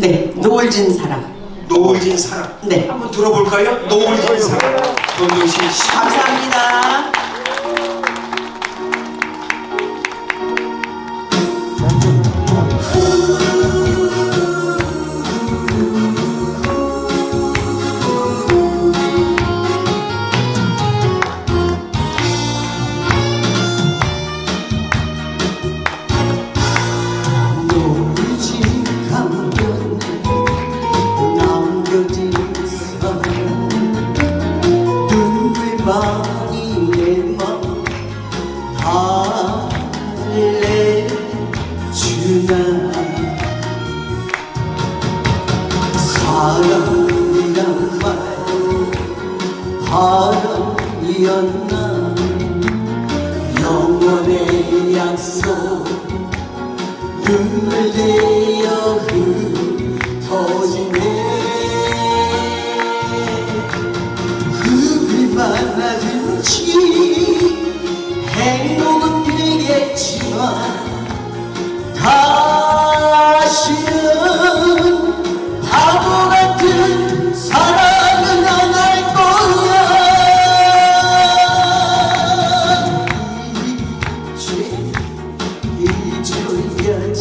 네, 노을진 사람. 노을진 사람. 네. 한번 들어볼까요? 노을진 사람. 전도시 씨. 감사합니다. 많이 내 맘 달래주나 사랑이란 말 바람이었나 영원의 약속 눈물 내어 흩어지네 만나든지 행복은 되겠지만 다시는 바보 같은 사랑은 안 할 거야 이제 잊어야지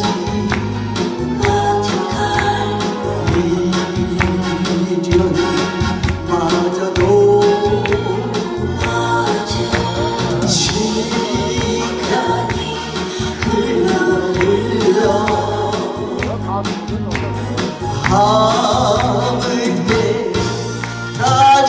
미련마저도 밤을 때까지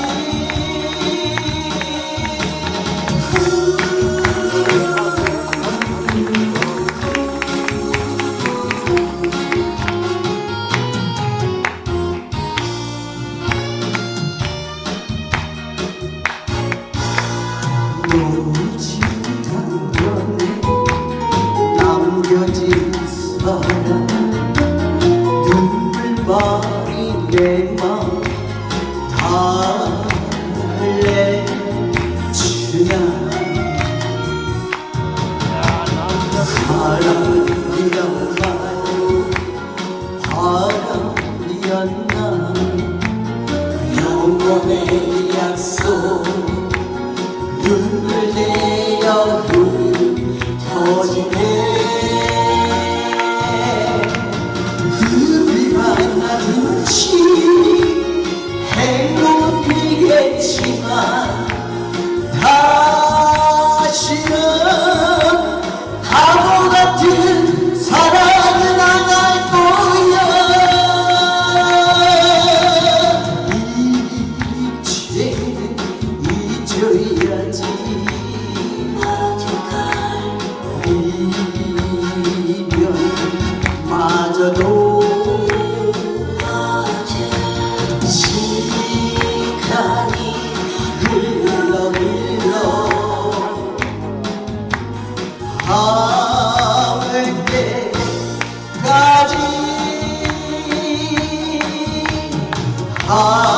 놓친 당번에 남겨진 사랑 많이 내 맘 달래주냐 사랑이란 말 바람이었나 영원의 약속 눈물 내어 흩어지네 행복이겠지만 다시는 바보 같은 사랑은 안 할 거야 이제는 잊어야지 미련마저도 밤을 때까지